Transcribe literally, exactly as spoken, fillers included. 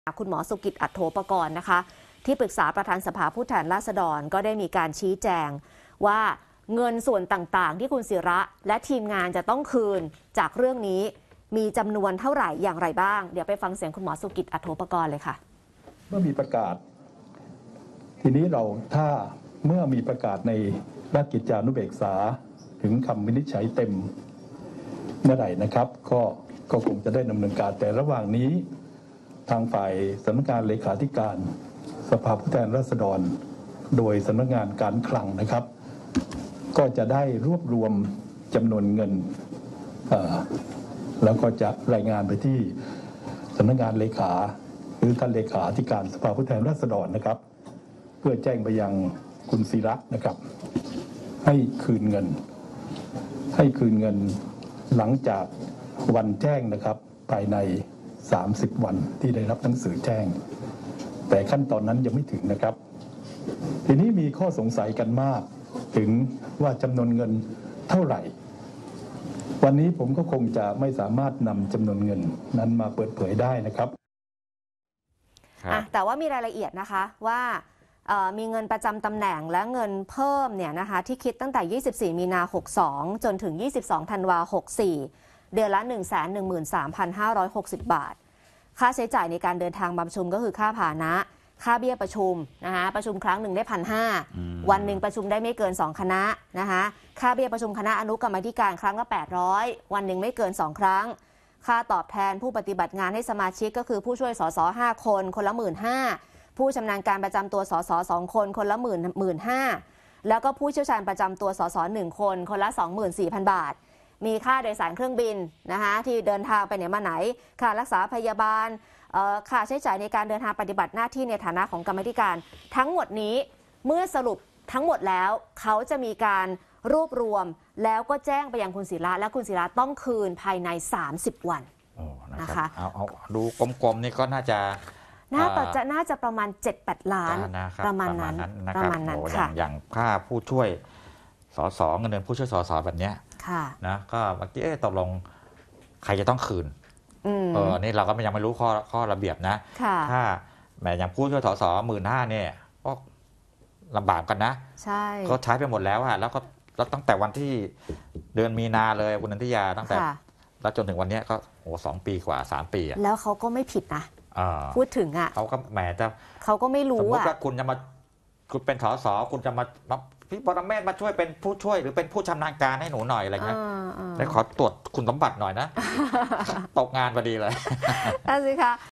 คุณหมอสุกิจ อัฏโฐปกรณ์นะคะที่ปรึกษาประธานสภาผู้แทนราษฎรก็ได้มีการชี้แจงว่าเงินส่วนต่างๆที่คุณศิระและทีมงานจะต้องคืนจากเรื่องนี้มีจำนวนเท่าไหร่อย่างไรบ้างเดี๋ยวไปฟังเสียงคุณหมอสุกิจ อัฏโฐปกรณ์เลยค่ะเมื่อมีประกาศทีนี้เราถ้าเมื่อมีประกาศในราชกิจจานุเบกษาถึงคำวินิจฉัยเต็มเมื่อไหร่นะครับก็ก็คงจะได้ดำเนินการแต่ระหว่างนี้ทางฝ่ายสำนักงานเลขาธิการสภาผู้แทนราษฎรโดยสำนักงานการคลังนะครับก็จะได้รวบรวมจำนวนเงินแล้วก็จะรายงานไปที่สำนักงานเลขาหรือท่านเลขาธิการสภาผู้แทนราษฎรนะครับเพื่อแจ้งไปยังคุณศิระนะครับให้คืนเงินให้คืนเงินหลังจากวันแจ้งนะครับภายในสามสิบวันที่ได้รับหนังสือแจ้งแต่ขั้นตอนนั้นยังไม่ถึงนะครับทีนี้มีข้อสงสัยกันมากถึงว่าจำนวนเงินเท่าไหร่วันนี้ผมก็คงจะไม่สามารถนำจำนวนเงินนั้นมาเปิดเผยได้นะครับแต่ว่ามีรายละเอียดนะคะว่ามีเงินประจำตำแหน่งและเงินเพิ่มเนี่ยนะคะที่คิดตั้งแต่ยี่สิบสี่มีนาหกสองจนถึงยี่สิบสองธันวาหกสี่เดือนละ หนึ่งแสนหนึ่งหมื่นสามพันห้าร้อยหกสิบ บาทค่าใช้จ่ายในการเดินทางมาประชุมก็คือค่าพาหนะค่าเบี้ยประชุมนะคะประชุมครั้งหนึ่งได้ หนึ่งพันห้าร้อย วันหนึ่งประชุมได้ไม่เกินสองคณะนะคะค่าเบี้ยประชุมคณะอนุกรรมาธิการครั้งละแปดร้อยวันหนึ่งไม่เกินสองครั้งค่าตอบแทนผู้ปฏิบัติงานให้สมาชิกก็คือผู้ช่วยสสห้าคนคนละ หนึ่งหมื่นห้าพัน ผู้ชำนาญการประจำตัวสสสองคนคนละ หนึ่งหมื่นห้าพัน แล้วก็ผู้เชี่ยวชาญประจำตัวสสหนึ่งคนคนละ สองหมื่นสี่พัน บาทมีค่าโดยสารเครื่องบินนะคะที่เดินทางไปไหนมาไหนค่ารักษาพยาบาลค่าใช้จ่ายในการเดินทางปฏิบัติหน้าที่ในฐานะของกรรมาธิการทั้งหมดนี้เมื่อสรุปทั้งหมดแล้วเขาจะมีการรวบรวมแล้วก็แจ้งไปยังคุณศิระและคุณศิระต้องคืนภายในสามสิบวันนะคะเอาเอาดูกลมๆนี่ก็น่าจะน่าจะน่าจะประมาณ เจ็ดแปด ล้านประมาณนั้นประมาณนั้นค่ะอย่างค่าผู้ช่วยสสเงินเดือนผู้ช่วยสสแบบนี้นะก็เมื่อกี้ตกลงใครจะต้องคืนเออนี่เราก็ยังไม่รู้ข้อข้อระเบียบนะถ้าแหมอย่างผู้ช่วยสสหมื่นห้าเนี่ยก็ลำบากกันนะใช่ก็ใช้ไปหมดแล้วอะแล้วก็แล้วตั้งแต่วันที่เดือนมีนาเลยคุณนันทิยาตั้งแต่แล้วจนถึงวันนี้ก็โอ้สองปีกว่าสามปีอะแล้วเขาก็ไม่ผิดนะพูดถึงอ่ะเขาก็แหมจะเขาก็ไม่รู้สมมติว่าคุณจะมาคุณเป็นสสคุณจะมาพี่ปรเมศมาช่วยเป็นผู้ช่วยหรือเป็นผู้ชำนาญการให้หนูหน่อยอะไรเงี้ยได้ขอตรวจคุณสมบัติหน่อยนะตกงานพอดีเลยนั่นสิคะ